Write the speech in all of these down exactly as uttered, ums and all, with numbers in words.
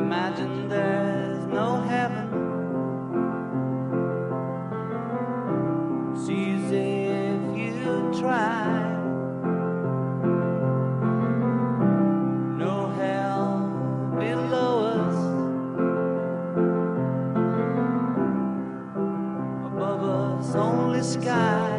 Imagine there's no heaven. It's easy if you try. No hell below us, above us only sky.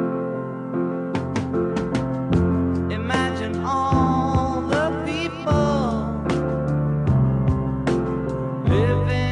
Imagine all the people living